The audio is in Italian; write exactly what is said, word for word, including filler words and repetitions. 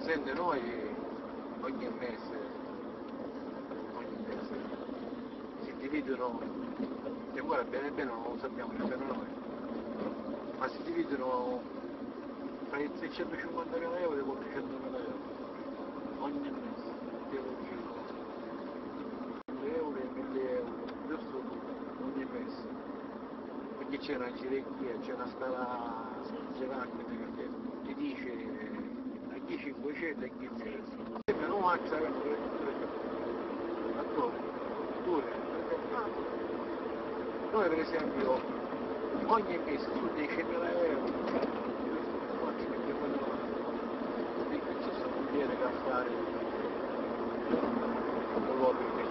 Senti, noi ogni mese, ogni mese si dividono, e guarda bene bene non lo sappiamo nemmeno noi, ma si dividono tra i trecentoscinquantamila euro e i quattrocentomila euro ogni mese, te lo giuro, mille euro e mille euro, giusto ogni mese, perché c'è una gerarchia, c'è una scala gerarchica che ti dice a chi cinquecento e a chi mille. Non faccia attore, pure, noi per esempio ogni mese su diecimila euro quanti che vogliono di che ci sono viene a fare un lobby